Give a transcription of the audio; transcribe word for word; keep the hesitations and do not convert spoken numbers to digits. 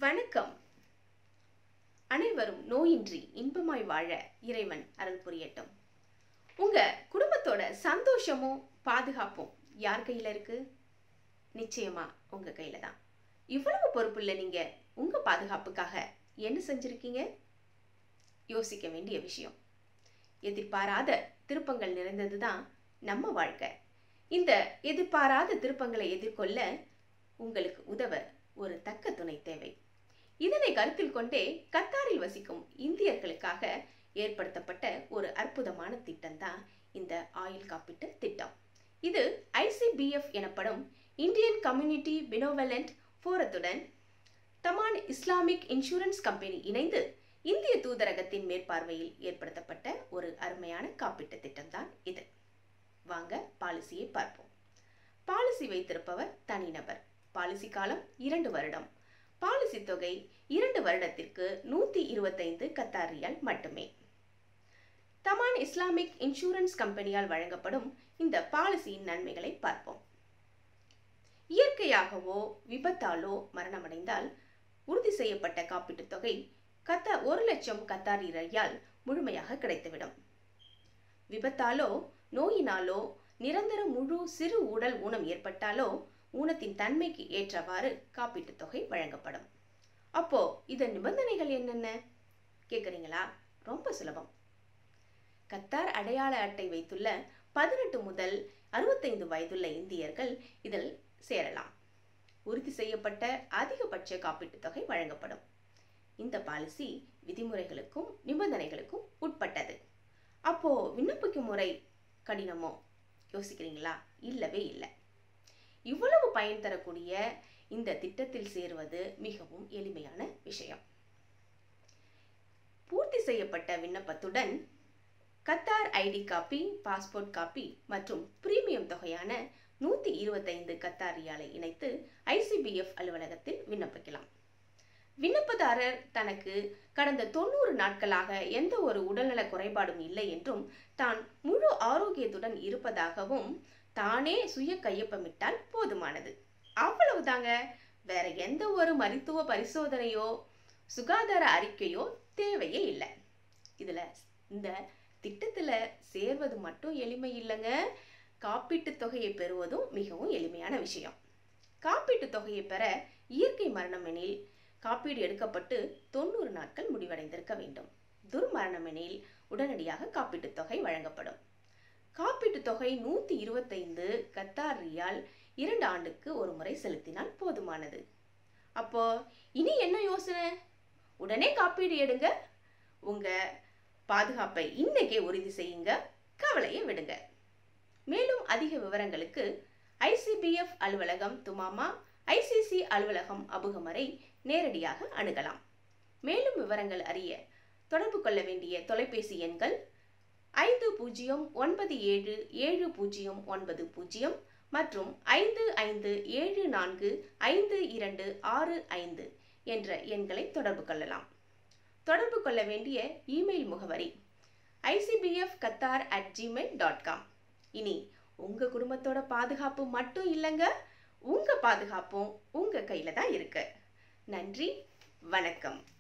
வணக்கம். அனைவரும் நோயின்றி இன்பமாய் வாழ இறைவன் அருள் புரியட்டும். உங்க குடும்பத்தோட சந்தோஷமும் பாதுகாப்பும் யார் கையில இருக்கு? நிச்சயமா உங்க கையில தான். இவ்வளவு பொறுப்புள்ள நீங்க உங்க பாதுகாப்புக்காக என்ன செஞ்சிருக்கீங்க? யோசிக்க வேண்டிய விஷயம். எதிர்பாராத திருப்பங்கள் நிறைந்ததுதான் நம்ம வாழ்க்கை. இந்த எதிர்பாராத திருப்பங்களை எதிர்கொள்ள உங்களுக்கு உதவ ஒரு தக்க துணை தேவை. இதனை கருத்தில் கொண்டே கத்தாரில் வசிக்கும் இந்தியர்களுக்காக ஏற்படுத்தப்பட்ட ஒரு அற்புதமான திட்டம் தான் இந்த ஆயுள் காப்பீட்டு திட்டம். இது ஐ சி பி எஃப் எனப்படும் இந்தியன் கம்யூனிட்டி பெனோவலண்ட் ஃபோரத்துடன் தமான் இஸ்லாமிக் இன்சூரன்ஸ் கம்பெனி இணைந்து இந்திய தூதரகத்தின் மேற்பார்வையில் ஏற்படுத்தப்பட்ட ஒரு அருமையான காப்பீட்டு திட்டம் தான் இது. வாங்க பாலிசியை பார்ப்போம். பாலிசி வைத்திருப்பவர் தனிநபர். பாலிசி காலம் இரண்டு வருடம். பாலிசி தொகை இரண்டு வருடத்திற்கு நூத்தி இருபத்தைந்து கத்தார் ரியால் மட்டுமே. தமான் இஸ்லாமிக் இன்சூரன்ஸ் கம்பெனியால் வழங்கப்படும் இந்த பாலிசியின் நன்மைகளை பார்ப்போம். இயற்கையாகவோ விபத்தாலோ மரணமடைந்தால் உறுதி செய்யப்பட்ட காப்பீட்டு தொகை கத்த ஒரு லட்சம் கத்தாரி ரியால் முழுமையாக கிடைத்துவிடும். விபத்தாலோ நோயினாலோ நிரந்தர முழு சிறு உடல் ஊனம் ஏற்பட்டாலோ ஊனத்தின் தன்மைக்கு ஏற்றவாறு காப்பீட்டு தொகை வழங்கப்படும். அப்போ இதன் நிபந்தனைகள் என்னென்ன கேட்குறீங்களா? ரொம்ப சுலபம். கத்தார் அடையாள அட்டை வைத்துள்ள பதினெட்டு முதல் அறுபத்தைந்து வயதுள்ள இந்தியர்கள் இதில் சேரலாம். உறுதி செய்யப்பட்ட அதிகபட்ச காப்பீட்டு தொகை வழங்கப்படும். இந்த பாலிசி விதிமுறைகளுக்கும் நிபந்தனைகளுக்கும் உட்பட்டது. அப்போ விண்ணப்பிக்கும் முறை கடினமோ யோசிக்கிறீங்களா? இல்லவே இல்லை. இவ்வளவு பயன் தரக்கூடிய இந்த திட்டத்தில் சேருவது மிகவும் எளிமையான விஷயம். பூர்த்தி செய்யப்பட்ட விண்ணப்பத்துடன் Qatar ID copy, passport copy மற்றும் பிரீமியம் தொகையான நூத்தி இருபத்தைந்து கத்தார் ரியாலை இணைத்து ஐ சி பி எஃப் அலுவலகத்தில் விண்ணப்பிக்கலாம். விண்ணப்பதாரர் தனக்கு கடந்த தொண்ணூறு நாட்களாக எந்த ஒரு உடல்நல குறைபாடும் இல்லை என்றும் தான் முழு ஆரோக்கியத்துடன் இருப்பதாகவும் தானே சுய கையொப்பமிட்டால் போதுமானது. அவ்வளவுதாங்க. வேற எந்த ஒரு மருத்துவ பரிசோதனையோ சுகாதார அறிக்கையோ தேவையே இல்லை. இதுல இந்த திட்டத்துல சேர்வது மட்டும் எளிமை இல்லைங்க, காப்பீட்டு தொகையை பெறுவதும் மிகவும் எளிமையான விஷயம். காப்பீட்டு தொகையை பெற இயற்கை மரணம் எனில் காப்பீடு எடுக்கப்பட்டு தொண்ணூறு நாட்கள் முடிவடைந்திருக்க வேண்டும். துர்மரணம் எனில் உடனடியாக காப்பீட்டு தொகை வழங்கப்படும். காப்பீட்டு தொகை நூத்தி இருபத்தைந்து கத்தார் ரியால் இரண்டு ஆண்டுக்கு ஒரு முறை செலுத்தினால் போதுமானது. அப்போ இனி என்ன யோசனை? உடனே காப்பீடு எடுங்க. உங்க பாதுகாப்பை இன்னைக்கே உறுதி செய்யுங்க. கவலையை விடுங்க. மேலும் அதிக விவரங்களுக்கு ஐ சி பி எஃப் அலுவலகம் துமாமா, ஐ சி சி அலுவலகம் அபுகமரை நேரடியாக அணுகலாம். மேலும் விவரங்கள் அறிய தொடர்பு கொள்ள வேண்டிய தொலைபேசி எண்கள் ஐந்து பூஜ்ஜியம் ஒன்பது ஏழு ஏழு பூஜ்ஜியம் ஒன்பது பூஜ்ஜியம் மற்றும் ஐந்து ஐந்து ஏழு நான்கு ஐந்து இரண்டு ஆறு ஐந்து என்ற எண்களை தொடர்பு கொள்ளலாம். தொடர்பு கொள்ள வேண்டிய இமெயில் முகவரி I C B F Qatar at Gmail dot com. இனி உங்க குடும்பத்தோட பாதுகாப்பு மட்டும் இல்லைங்க, உங்க பாதுகாப்பும் உங்க கையில தான் இருக்கு. நன்றி, வணக்கம்.